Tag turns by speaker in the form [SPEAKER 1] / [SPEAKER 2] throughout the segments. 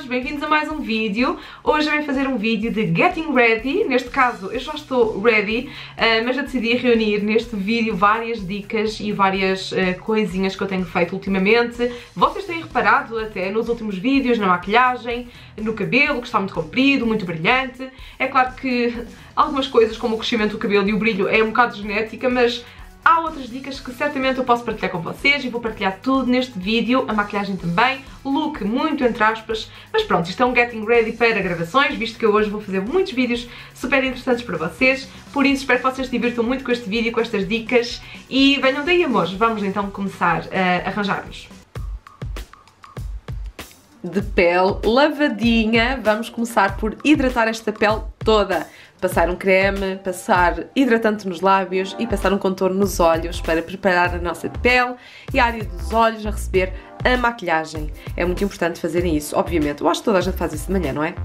[SPEAKER 1] bem-vindos a mais um vídeo. Hoje vim fazer um vídeo de getting ready. Neste caso eu já estou ready, mas eu decidi reunir neste vídeo várias dicas e várias coisinhas que eu tenho feito ultimamente. Vocês têm reparado até nos últimos vídeos, na maquilhagem, no cabelo, que está muito comprido, muito brilhante. É claro que algumas coisas como o crescimento do cabelo e o brilho é um bocado genética, mas há outras dicas que certamente eu posso partilhar com vocês e vou partilhar tudo neste vídeo, a maquilhagem também, look muito entre aspas, mas pronto, isto é um getting ready para gravações, visto que eu hoje vou fazer muitos vídeos super interessantes para vocês, por isso espero que vocês se divirtam muito com este vídeo, com estas dicas e venham daí, amores, vamos então começar a arranjar-nos. De pele lavadinha, vamos começar por hidratar esta pele toda. Passar um creme, passar hidratante nos lábios e passar um contorno nos olhos para preparar a nossa pele e a área dos olhos a receber a maquilhagem. É muito importante fazerem isso, obviamente. Eu acho que toda a gente faz isso de manhã, não é?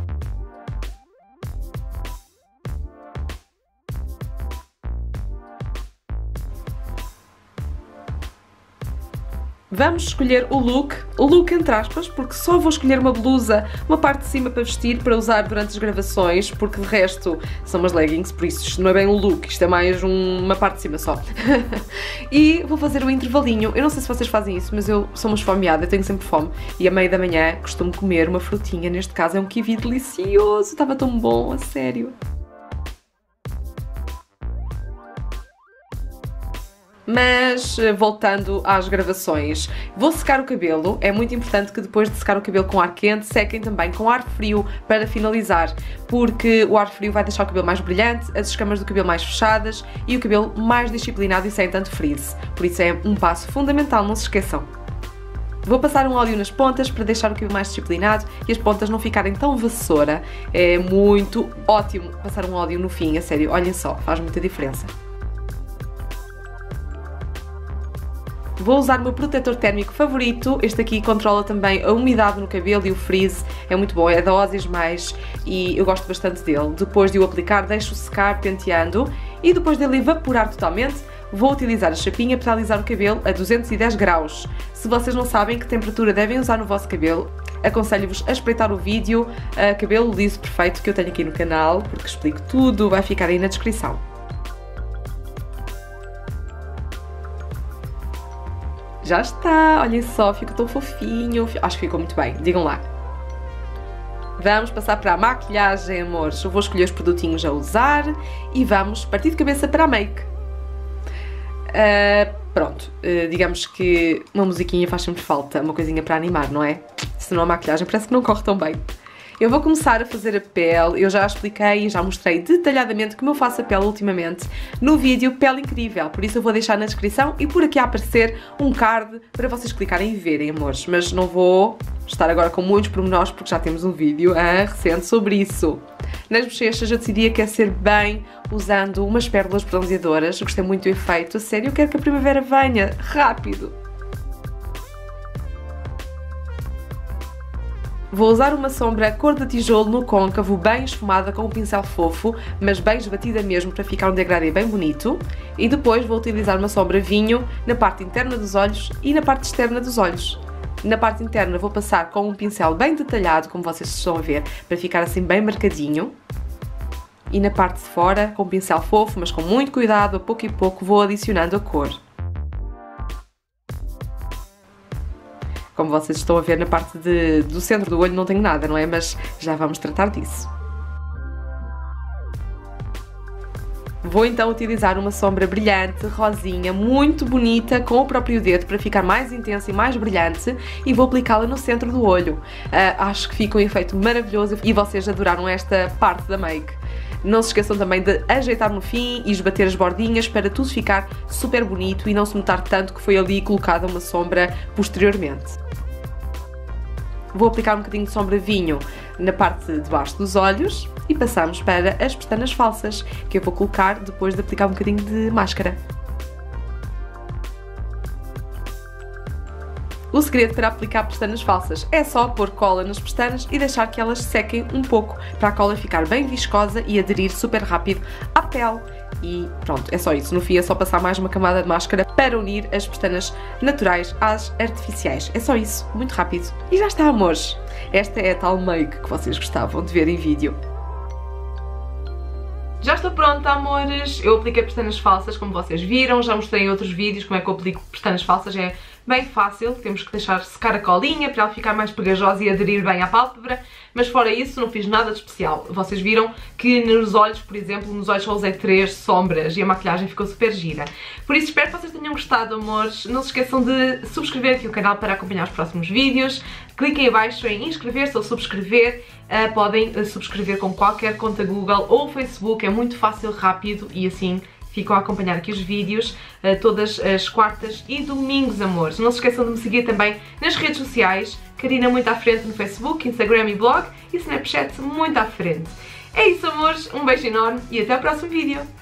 [SPEAKER 1] Vamos escolher o look entre aspas, porque só vou escolher uma blusa, uma parte de cima para vestir, para usar durante as gravações, porque de resto são umas leggings, por isso isto não é bem um look, isto é mais uma parte de cima só. E vou fazer um intervalinho, eu não sei se vocês fazem isso, mas eu sou uma esfomeada, eu tenho sempre fome, e a meio da manhã costumo comer uma frutinha, neste caso é um kiwi delicioso, estava tão bom, a sério. Mas, voltando às gravações, vou secar o cabelo. É muito importante que depois de secar o cabelo com ar quente, sequem também com ar frio para finalizar, porque o ar frio vai deixar o cabelo mais brilhante, as escamas do cabelo mais fechadas e o cabelo mais disciplinado e sem tanto frizz. Por isso é um passo fundamental, não se esqueçam. Vou passar um óleo nas pontas para deixar o cabelo mais disciplinado e as pontas não ficarem tão vassoura. É muito ótimo passar um óleo no fim, a sério, olhem só, faz muita diferença. Vou usar o meu protetor térmico favorito, este aqui controla também a umidade no cabelo e o frizz, é muito bom, é da Ozzy Mais e eu gosto bastante dele. Depois de o aplicar, deixo secar penteando e depois dele evaporar totalmente, vou utilizar a chapinha para alisar o cabelo a 210 graus. Se vocês não sabem que temperatura devem usar no vosso cabelo, aconselho-vos a espreitar o vídeo Cabelo Liso Perfeito que eu tenho aqui no canal, porque explico tudo, vai ficar aí na descrição. Já está, olhem só, ficou tão fofinho, acho que ficou muito bem, digam lá. Vamos passar para a maquilhagem, amores, eu vou escolher os produtinhos a usar e vamos partir de cabeça para a make. Pronto, digamos que uma musiquinha faz sempre falta, uma coisinha para animar, não é? Senão a maquilhagem parece que não corre tão bem. Eu vou começar a fazer a pele, eu já expliquei e já mostrei detalhadamente como eu faço a pele ultimamente no vídeo Pele Incrível, por isso eu vou deixar na descrição e por aqui a aparecer um card para vocês clicarem e verem, amores, mas não vou estar agora com muitos pormenores porque já temos um vídeo recente sobre isso. Nas bochechas eu decidi aquecer bem usando umas pérolas bronzeadoras, eu gostei muito do efeito, a sério, eu quero que a primavera venha, rápido! Vou usar uma sombra cor de tijolo no côncavo, bem esfumada com um pincel fofo, mas bem esbatida mesmo para ficar um degradê bem bonito. E depois vou utilizar uma sombra vinho na parte interna dos olhos e na parte externa dos olhos. Na parte interna vou passar com um pincel bem detalhado, como vocês estão a ver, para ficar assim bem marcadinho. E na parte de fora, com um pincel fofo, mas com muito cuidado, a pouco e pouco vou adicionando a cor. Como vocês estão a ver na parte do centro do olho não tenho nada, não é? Mas já vamos tratar disso. Vou então utilizar uma sombra brilhante, rosinha, muito bonita, com o próprio dedo para ficar mais intensa e mais brilhante e vou aplicá-la no centro do olho. Acho que fica um efeito maravilhoso e vocês adoraram esta parte da make. Não se esqueçam também de ajeitar no fim e esbater as bordinhas para tudo ficar super bonito e não se notar tanto que foi ali colocada uma sombra posteriormente. Vou aplicar um bocadinho de sombra vinho na parte de baixo dos olhos e passamos para as pestanas falsas, que eu vou colocar depois de aplicar um bocadinho de máscara. O segredo para aplicar pestanas falsas é só pôr cola nas pestanas e deixar que elas sequem um pouco para a cola ficar bem viscosa e aderir super rápido à pele. E pronto, é só isso. No fim é só passar mais uma camada de máscara para unir as pestanas naturais às artificiais. É só isso, muito rápido. E já está, amores. Esta é a tal make que vocês gostavam de ver em vídeo. Já estou pronta, amores. Eu apliquei pestanas falsas, como vocês viram. Já mostrei em outros vídeos como é que eu aplico pestanas falsas. É bem fácil. Temos que deixar secar a colinha para ela ficar mais pegajosa e aderir bem à pálpebra. Mas fora isso, não fiz nada de especial. Vocês viram que nos olhos, por exemplo, nos olhos só usei 3 sombras e a maquilhagem ficou super gira. Por isso, espero que vocês tenham gostado, amores. Não se esqueçam de subscrever aqui o canal para acompanhar os próximos vídeos. Cliquem abaixo em inscrever-se ou subscrever. Podem subscrever com qualquer conta Google ou Facebook. É muito fácil, rápido e assim ficam a acompanhar aqui os vídeos todas as quartas e domingos, amores. Não se esqueçam de me seguir também nas redes sociais. Karina muito à frente no Facebook, Instagram e blog, e Snapchat muito à frente. É isso, amores. Um beijo enorme e até ao próximo vídeo.